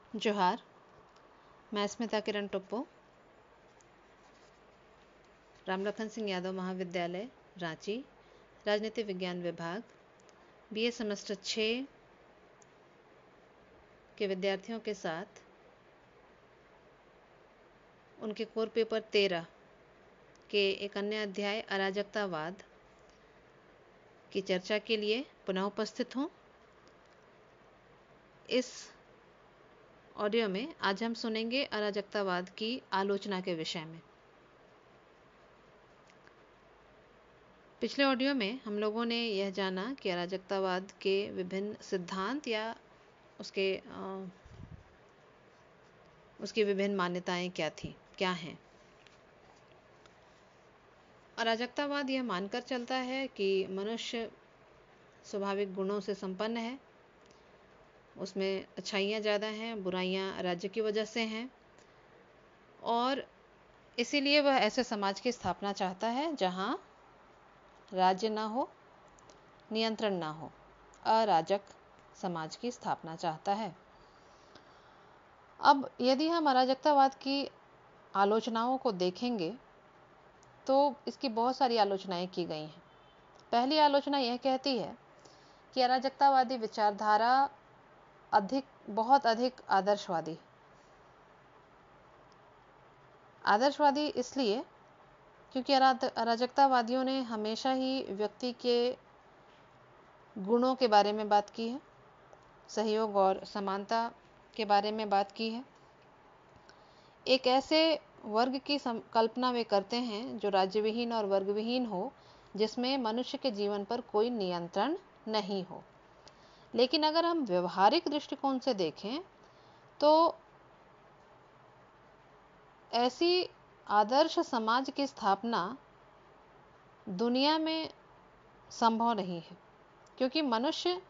जोहार। मैं स्मिता किरण टुप्पो, रामलखन सिंह यादव महाविद्यालय रांची, राजनीति विज्ञान विभाग, बीए सेमेस्टर 6 के विद्यार्थियों के साथ उनके कोर पेपर 13 के एक अन्य अध्याय अराजकतावाद की चर्चा के लिए पुनः उपस्थित हूँ। इस ऑडियो में आज हम सुनेंगे अराजकतावाद की आलोचना के विषय में। पिछले ऑडियो में हम लोगों ने यह जाना कि अराजकतावाद के विभिन्न सिद्धांत या उसकी विभिन्न मान्यताएं क्या हैं। अराजकतावाद यह मानकर चलता है कि मनुष्य स्वाभाविक गुणों से संपन्न है, उसमें अच्छाइयाँ ज़्यादा हैं, बुराइयाँ राज्य की वजह से हैं, और इसीलिए वह ऐसे समाज की स्थापना चाहता है जहाँ राज्य ना हो, नियंत्रण ना हो, अराजक समाज की स्थापना चाहता है। अब यदि हम अराजकतावाद की आलोचनाओं को देखेंगे तो इसकी बहुत सारी आलोचनाएं की गई हैं। पहली आलोचना यह कहती है कि अराजकतावादी विचारधारा बहुत अधिक आदर्शवादी इसलिए क्योंकि अराजकतावादियों ने हमेशा ही व्यक्ति के गुणों के बारे में बात की है, सहयोग और समानता के बारे में बात की है। एक ऐसे वर्ग की कल्पना वे करते हैं जो राज्यविहीन और वर्गविहीन हो, जिसमें मनुष्य के जीवन पर कोई नियंत्रण नहीं हो। लेकिन अगर हम व्यवहारिक दृष्टिकोण से देखें तो ऐसी आदर्श समाज की स्थापना दुनिया में संभव नहीं है, क्योंकि मनुष्य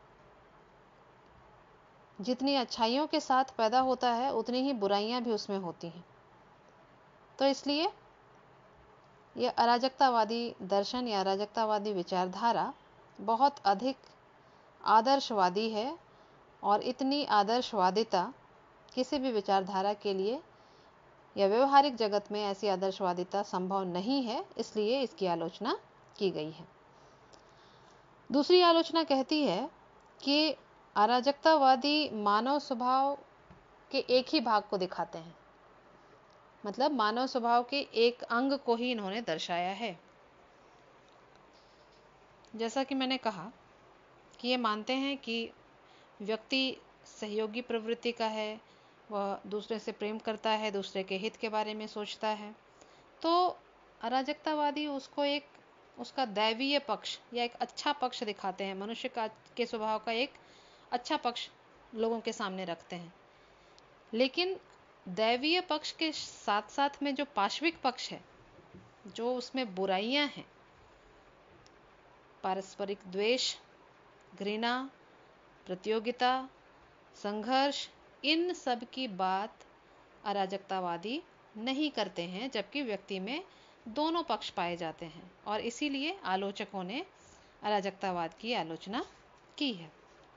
जितनी अच्छाइयों के साथ पैदा होता है उतनी ही बुराइयां भी उसमें होती हैं। तो इसलिए यह अराजकतावादी दर्शन या अराजकतावादी विचारधारा बहुत अधिक आदर्शवादी है, और इतनी आदर्शवादिता किसी भी विचारधारा के लिए या व्यवहारिक जगत में ऐसी आदर्शवादिता संभव नहीं है, इसलिए इसकी आलोचना की गई है। दूसरी आलोचना कहती है कि अराजकतावादी मानव स्वभाव के एक ही भाग को दिखाते हैं, मतलब मानव स्वभाव के एक अंग को ही इन्होंने दर्शाया है। जैसा कि मैंने कहा कि ये मानते हैं कि व्यक्ति सहयोगी प्रवृत्ति का है, वह दूसरे से प्रेम करता है, दूसरे के हित के बारे में सोचता है। तो अराजकतावादी उसका दैवीय पक्ष या एक अच्छा पक्ष दिखाते हैं, मनुष्य के स्वभाव का एक अच्छा पक्ष लोगों के सामने रखते हैं। लेकिन दैवीय पक्ष के साथ साथ में जो पाशविक पक्ष है, जो उसमें बुराइयां हैं, पारस्परिक द्वेष, घृणा, प्रतियोगिता, संघर्ष, इन सब की बात अराजकतावादी नहीं करते हैं, जबकि व्यक्ति में दोनों पक्ष पाए जाते हैं। और इसीलिए आलोचकों ने अराजकतावाद की आलोचना की है।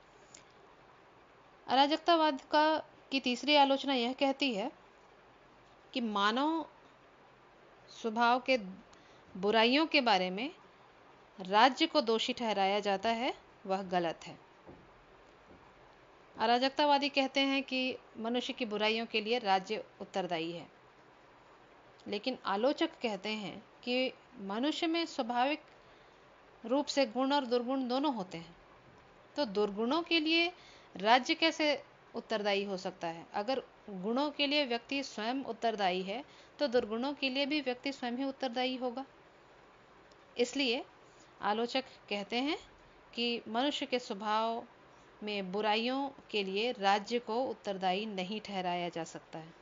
अराजकतावाद की तीसरी आलोचना यह कहती है कि मानव स्वभाव के बुराइयों के बारे में राज्य को दोषी ठहराया जाता है, वह गलत है। अराजकतावादी कहते हैं कि मनुष्य की बुराइयों के लिए राज्य उत्तरदायी है, लेकिन आलोचक कहते हैं कि मनुष्य में स्वाभाविक रूप से गुण और दुर्गुण दोनों होते हैं। तो दुर्गुणों के लिए राज्य कैसे उत्तरदायी हो सकता है? अगर गुणों के लिए व्यक्ति स्वयं उत्तरदायी है, तो दुर्गुणों के लिए भी व्यक्ति स्वयं ही उत्तरदायी होगा। इसलिए आलोचक कहते हैं कि मनुष्य के स्वभाव में बुराइयों के लिए राज्य को उत्तरदायी नहीं ठहराया जा सकता है।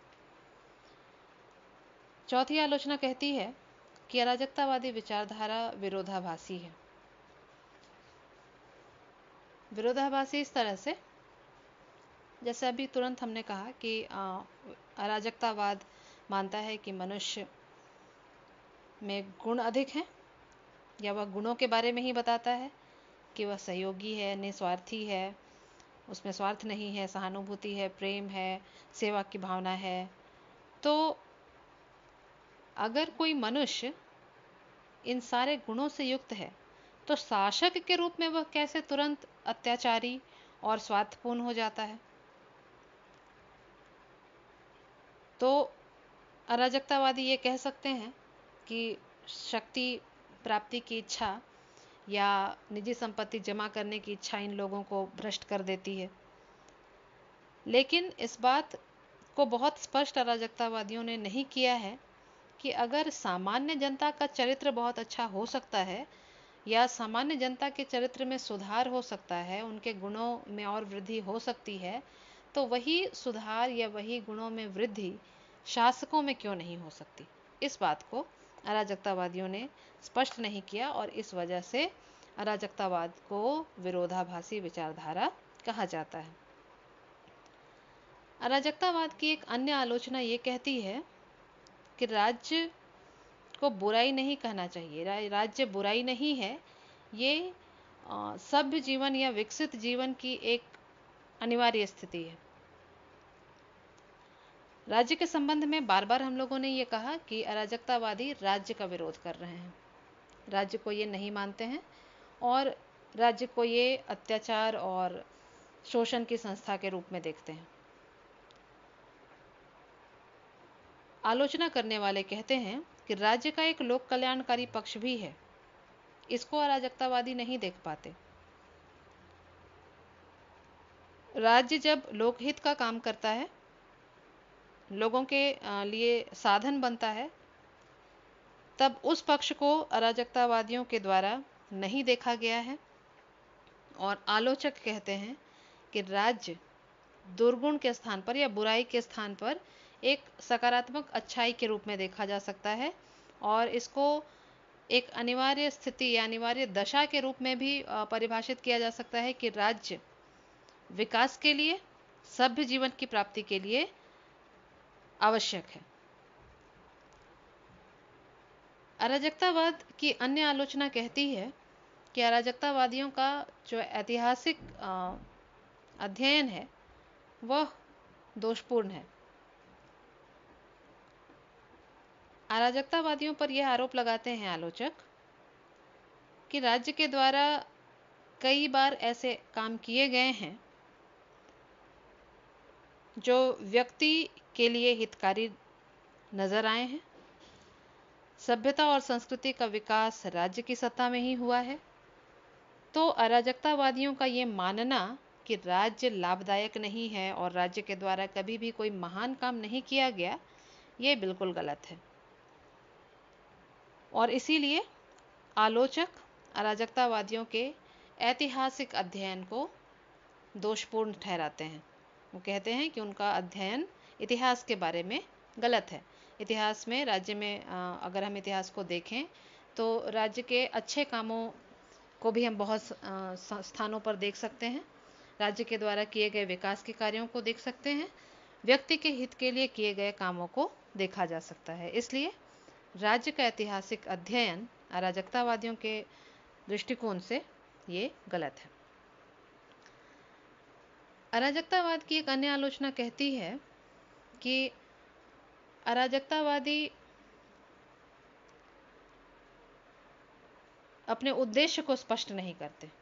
चौथी आलोचना कहती है कि अराजकतावादी विचारधारा विरोधाभासी है। विरोधाभासी इस तरह से, जैसे अभी तुरंत हमने कहा कि अराजकतावाद मानता है कि मनुष्य में गुण अधिक हैं, या वह गुणों के बारे में ही बताता है कि वह सहयोगी है, निस्वार्थी है, उसमें स्वार्थ नहीं है, सहानुभूति है, प्रेम है, सेवा की भावना है। तो अगर कोई मनुष्य इन सारे गुणों से युक्त है तो शासक के रूप में वह कैसे तुरंत अत्याचारी और स्वार्थपूर्ण हो जाता है? तो अराजकतावादी ये कह सकते हैं कि शक्ति प्राप्ति की इच्छा या निजी संपत्ति जमा करने की इच्छा इन लोगों को भ्रष्ट कर देती है। लेकिन इस बात को बहुत स्पष्ट अराजकतावादियों ने नहीं किया है कि अगर सामान्य जनता का चरित्र बहुत अच्छा हो सकता है या सामान्य जनता के चरित्र में सुधार हो सकता है, उनके गुणों में और वृद्धि हो सकती है, तो वही सुधार या वही गुणों में वृद्धि शासकों में क्यों नहीं हो सकती? इस बात को अराजकतावादियों ने स्पष्ट नहीं किया और इस वजह से अराजकतावाद को विरोधाभासी विचारधारा कहा जाता है। अराजकतावाद की एक अन्य आलोचना ये कहती है कि राज्य को बुराई नहीं कहना चाहिए। राज्य बुराई नहीं है, ये सभ्य जीवन या विकसित जीवन की एक अनिवार्य स्थिति है। राज्य के संबंध में बार बार हम लोगों ने ये कहा कि अराजकतावादी राज्य का विरोध कर रहे हैं, राज्य को ये नहीं मानते हैं और राज्य को ये अत्याचार और शोषण की संस्था के रूप में देखते हैं। आलोचना करने वाले कहते हैं कि राज्य का एक लोक कल्याणकारी पक्ष भी है, इसको अराजकतावादी नहीं देख पाते। राज्य जब लोकहित का काम करता है, लोगों के लिए साधन बनता है, तब उस पक्ष को अराजकतावादियों के द्वारा नहीं देखा गया है और आलोचक कहते हैं कि राज्य दुर्गुण के स्थान पर या बुराई के स्थान पर एक सकारात्मक अच्छाई के रूप में देखा जा सकता है और इसको एक अनिवार्य स्थिति या अनिवार्य दशा के रूप में भी परिभाषित किया जा सकता है कि राज्य विकास के लिए, सभ्य जीवन की प्राप्ति के लिए आवश्यक है। अराजकतावाद की अन्य आलोचना कहती है कि अराजकतावादियों का जो ऐतिहासिक अध्ययन है वह दोषपूर्ण है। अराजकतावादियों पर यह आरोप लगाते हैं आलोचक कि राज्य के द्वारा कई बार ऐसे काम किए गए हैं जो व्यक्ति के लिए हितकारी नजर आए हैं। सभ्यता और संस्कृति का विकास राज्य की सत्ता में ही हुआ है। तो अराजकतावादियों का ये मानना कि राज्य लाभदायक नहीं है और राज्य के द्वारा कभी भी कोई महान काम नहीं किया गया, ये बिल्कुल गलत है। और इसीलिए आलोचक अराजकतावादियों के ऐतिहासिक अध्ययन को दोषपूर्ण ठहराते हैं। वो कहते हैं कि उनका अध्ययन इतिहास के बारे में गलत है। इतिहास में, राज्य में अगर हम इतिहास को देखें तो राज्य के अच्छे कामों को भी हम बहुत स्थानों पर देख सकते हैं। राज्य के द्वारा किए गए विकास के कार्यों को देख सकते हैं, व्यक्ति के हित के लिए किए गए कामों को देखा जा सकता है। इसलिए राज्य का ऐतिहासिक अध्ययन अराजकतावादियों के दृष्टिकोण से ये गलत है। अराजकतावाद की एक अन्य आलोचना कहती है कि अराजकतावादी अपने उद्देश्य को स्पष्ट नहीं करते।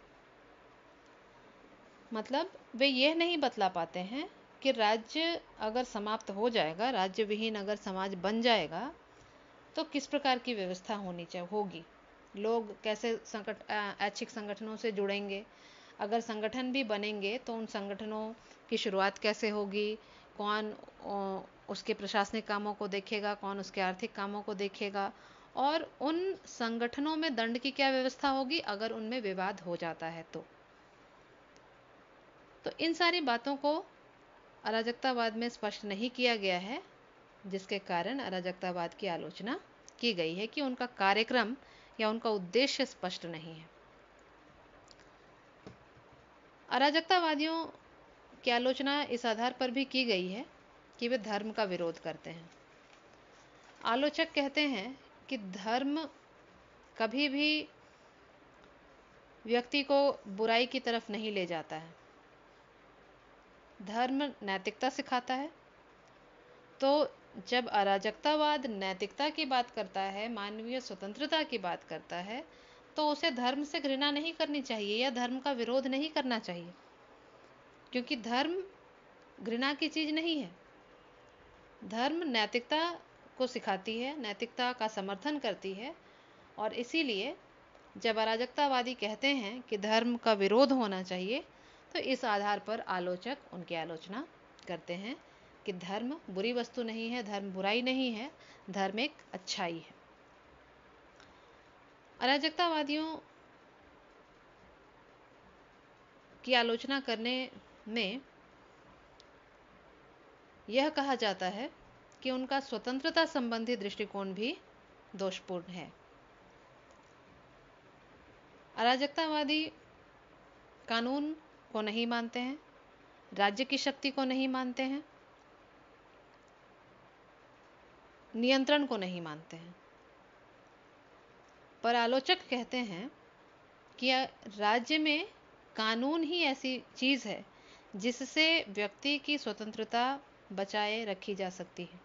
मतलब वे यह नहीं बतला पाते हैं कि राज्य अगर समाप्त हो जाएगा, राज्य विहीन अगर समाज बन जाएगा, तो किस प्रकार की व्यवस्था होगी, लोग कैसे ऐच्छिक संगठनों से जुड़ेंगे, अगर संगठन भी बनेंगे तो उन संगठनों की शुरुआत कैसे होगी, कौन उसके प्रशासनिक कामों को देखेगा, कौन उसके आर्थिक कामों को देखेगा, और उन संगठनों में दंड की क्या व्यवस्था होगी अगर उनमें विवाद हो जाता है तो इन सारी बातों को अराजकतावाद में स्पष्ट नहीं किया गया है, जिसके कारण अराजकतावाद की आलोचना की गई है कि उनका कार्यक्रम या उनका उद्देश्य स्पष्ट नहीं है। अराजकतावादियों की आलोचना इस आधार पर भी की गई है कि वे धर्म का विरोध करते हैं। आलोचक कहते हैं कि धर्म कभी भी व्यक्ति को बुराई की तरफ नहीं ले जाता है। धर्म नैतिकता सिखाता है। तो जब अराजकतावाद नैतिकता की बात करता है, मानवीय स्वतंत्रता की बात करता है, तो उसे धर्म से घृणा नहीं करनी चाहिए या धर्म का विरोध नहीं करना चाहिए, क्योंकि धर्म घृणा की चीज नहीं है। धर्म नैतिकता को सिखाती है, नैतिकता का समर्थन करती है। और इसीलिए जब अराजकतावादी कहते हैं कि धर्म का विरोध होना चाहिए, तो इस आधार पर आलोचक उनकी आलोचना करते हैं कि धर्म बुरी वस्तु नहीं है, धर्म बुराई नहीं है, धर्म एक अच्छाई है। अराजकतावादियों की आलोचना करने में यह कहा जाता है कि उनका स्वतंत्रता संबंधी दृष्टिकोण भी दोषपूर्ण है। अराजकतावादी कानून को नहीं मानते हैं, राज्य की शक्ति को नहीं मानते हैं, नियंत्रण को नहीं मानते हैं। पर आलोचक कहते हैं कि राज्य में कानून ही ऐसी चीज है जिससे व्यक्ति की स्वतंत्रता बचाए रखी जा सकती है।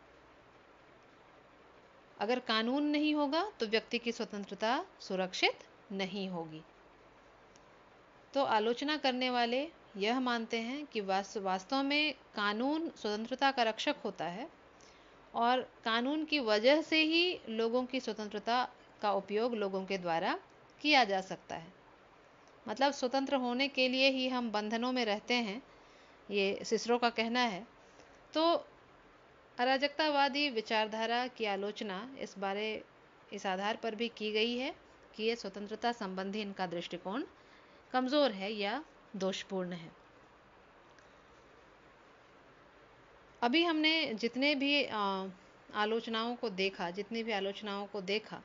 अगर कानून नहीं होगा तो व्यक्ति की स्वतंत्रता सुरक्षित नहीं होगी। तो आलोचना करने वाले यह मानते हैं कि वास्तव में कानून स्वतंत्रता का रक्षक होता है और कानून की वजह से ही लोगों की स्वतंत्रता का उपयोग लोगों के द्वारा किया जा सकता है। मतलब स्वतंत्र होने के लिए ही हम बंधनों में रहते हैं, ये सिसरो का कहना है। तो अराजकतावादी विचारधारा की आलोचना इस आधार पर भी की गई है कि ये स्वतंत्रता संबंधी इनका दृष्टिकोण कमजोर है या दोषपूर्ण है। अभी हमने जितनी भी आलोचनाओं को देखा,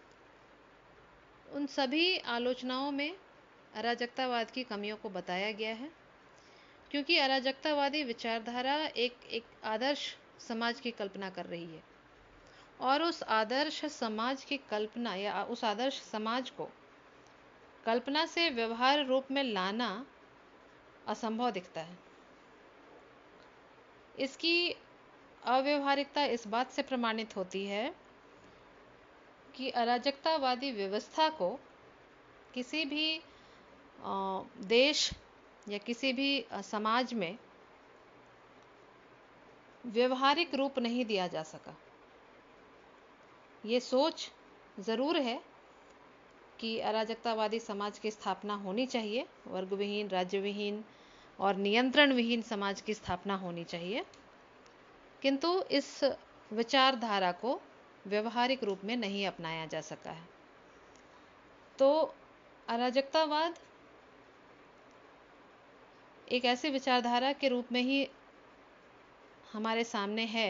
उन सभी आलोचनाओं में अराजकतावाद की कमियों को बताया गया है, क्योंकि अराजकतावादी विचारधारा एक आदर्श समाज की कल्पना कर रही है और उस आदर्श समाज की कल्पना या उस आदर्श समाज को कल्पना से व्यवहार रूप में लाना असंभव दिखता है। इसकी अव्यवहारिकता इस बात से प्रमाणित होती है कि अराजकतावादी व्यवस्था को किसी भी देश या किसी भी समाज में व्यवहारिक रूप नहीं दिया जा सका। ये सोच जरूर है कि अराजकतावादी समाज की स्थापना होनी चाहिए, वर्गविहीन, राज्यविहीन और नियंत्रण विहीन समाज की स्थापना होनी चाहिए, किंतु इस विचारधारा को व्यवहारिक रूप में नहीं अपनाया जा सका है। तो अराजकतावाद एक ऐसी विचारधारा के रूप में ही हमारे सामने है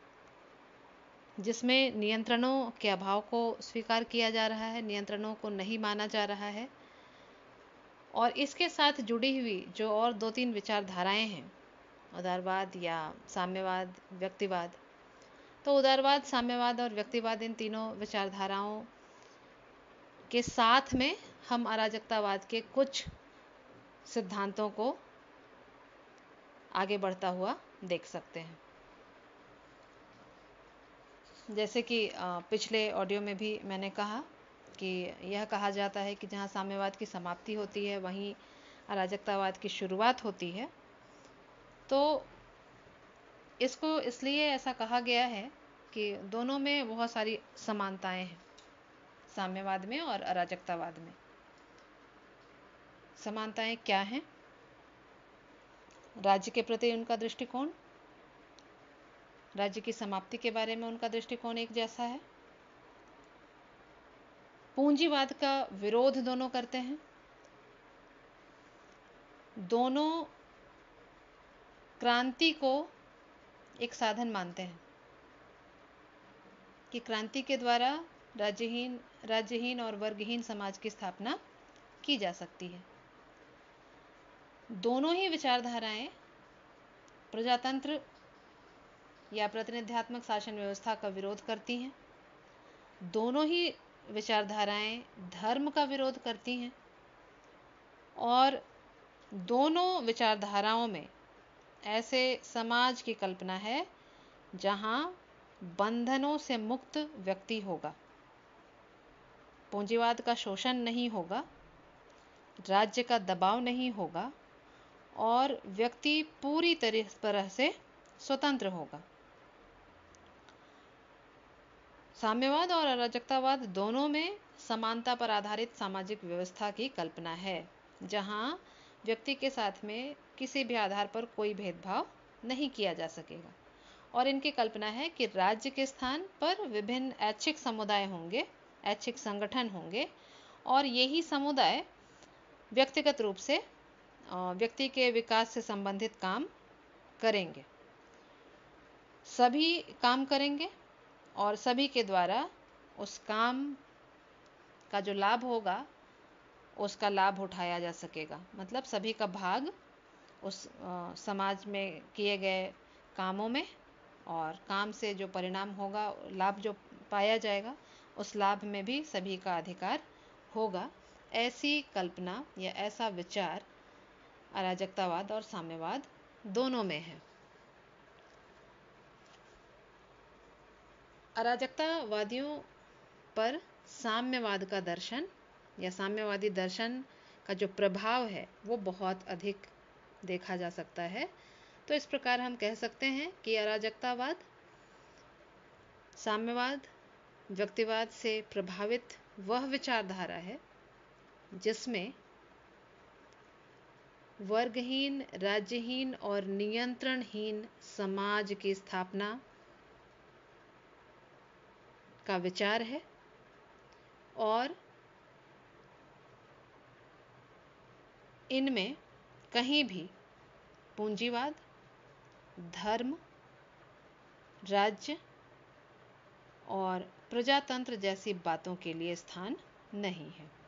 जिसमें नियंत्रणों के अभाव को स्वीकार किया जा रहा है, नियंत्रणों को नहीं माना जा रहा है। और इसके साथ जुड़ी हुई जो और 2-3 विचारधाराएं हैं, उदारवाद या साम्यवाद, व्यक्तिवाद, तो उदारवाद, साम्यवाद और व्यक्तिवाद, इन तीनों विचारधाराओं के साथ में हम अराजकतावाद के कुछ सिद्धांतों को आगे बढ़ता हुआ देख सकते हैं। जैसे कि पिछले ऑडियो में भी मैंने कहा कि यह कहा जाता है कि जहाँ साम्यवाद की समाप्ति होती है वहीं अराजकतावाद की शुरुआत होती है। तो इसको इसलिए ऐसा कहा गया है कि दोनों में बहुत सारी समानताएं हैं, साम्यवाद में और अराजकतावाद में। समानताएं क्या हैं? राज्य के प्रति उनका दृष्टिकोण, राज्य की समाप्ति के बारे में उनका दृष्टिकोण एक जैसा है। पूंजीवाद का विरोध दोनों करते हैं। दोनों क्रांति को एक साधन मानते हैं कि क्रांति के द्वारा राज्यहीन और वर्गहीन समाज की स्थापना की जा सकती है। दोनों ही विचारधाराएं प्रजातंत्र या प्रतिनिध्यात्मक शासन व्यवस्था का विरोध करती हैं। दोनों ही विचारधाराएं धर्म का विरोध करती हैं और दोनों विचारधाराओं में ऐसे समाज की कल्पना है जहां बंधनों से मुक्त व्यक्ति होगा, पूंजीवाद का शोषण नहीं होगा, राज्य का दबाव नहीं होगा और व्यक्ति पूरी तरह से स्वतंत्र होगा। साम्यवाद और अराजकतावाद दोनों में समानता पर आधारित सामाजिक व्यवस्था की कल्पना है, जहां व्यक्ति के साथ में किसी भी आधार पर कोई भेदभाव नहीं किया जा सकेगा। और इनकी कल्पना है कि राज्य के स्थान पर विभिन्न ऐच्छिक समुदाय होंगे, ऐच्छिक संगठन होंगे और यही समुदाय व्यक्तिगत रूप से व्यक्ति के विकास से संबंधित काम करेंगे, सभी काम करेंगे और सभी के द्वारा उस काम का जो लाभ होगा उसका लाभ उठाया जा सकेगा। मतलब सभी का भाग उस समाज में किए गए कामों में और काम से जो परिणाम होगा, लाभ जो पाया जाएगा, उस लाभ में भी सभी का अधिकार होगा। ऐसी कल्पना या ऐसा विचार अराजकतावाद और साम्यवाद दोनों में है। अराजकतावादियों पर साम्यवाद का दर्शन या साम्यवादी दर्शन का जो प्रभाव है वो बहुत अधिक देखा जा सकता है। तो इस प्रकार हम कह सकते हैं कि अराजकतावाद साम्यवाद व्यक्तिवाद से प्रभावित वह विचारधारा है जिसमें वर्गहीन, राज्यहीन और नियंत्रणहीन समाज की स्थापना का विचार है और इनमें कहीं भी पूंजीवाद, धर्म, राज्य और प्रजातंत्र जैसी बातों के लिए स्थान नहीं है।